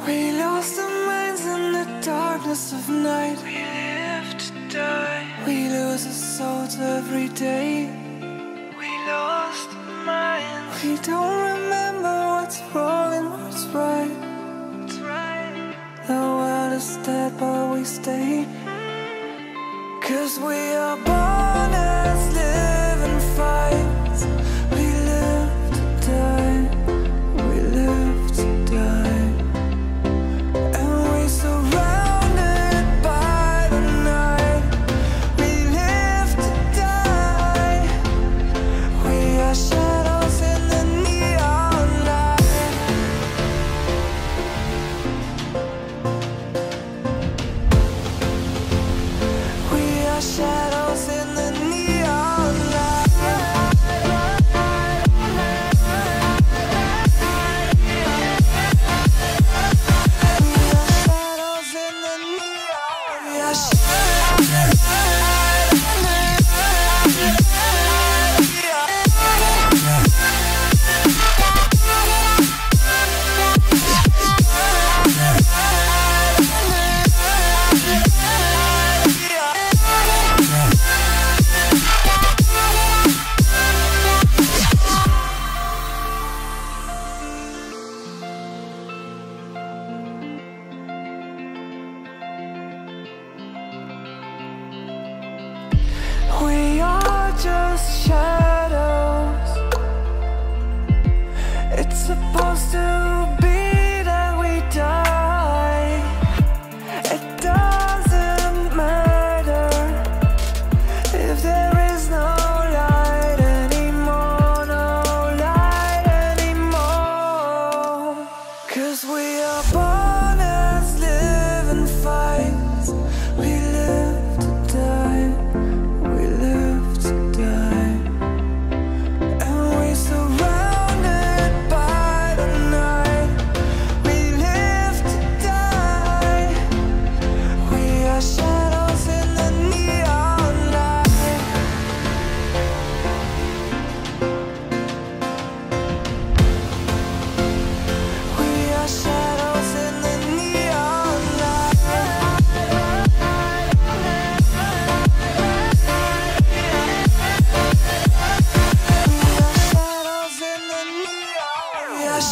We lost our minds in the darkness of night. We live to die. We lose our souls every day. We lost our minds. We don't remember what's wrong and what's right. What's right. The world is dead but we stay. 'Cause we are born as living fights. We live to die. We live to die. And we surrounded by the night. We live to die. We are shadows in the neon light. We are shadows in the neon light. We are shadows in the neon. We are We are just shadows. It's supposed to be that we die. It doesn't matter if there is no light anymore, no light anymore. 'Cause we are born as living fights. We live to die. We live to die. And we surrounded by the night. We live to die. We are shadows in the neon light. We are shadows in the neon light. We are shadows in the neon. We are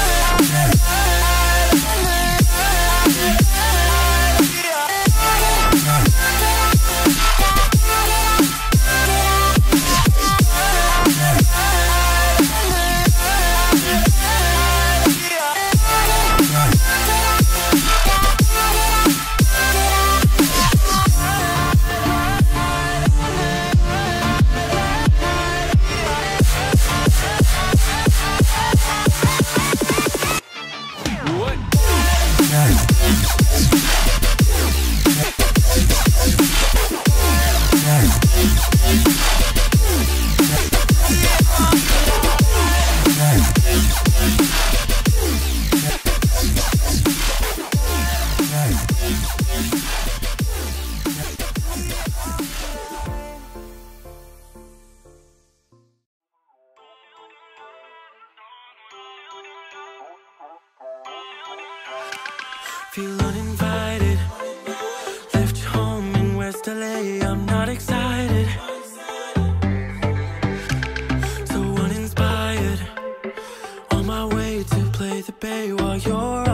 Feel uninvited. Left home in West LA. I'm not excited. So uninspired. On my way to play the bay while you're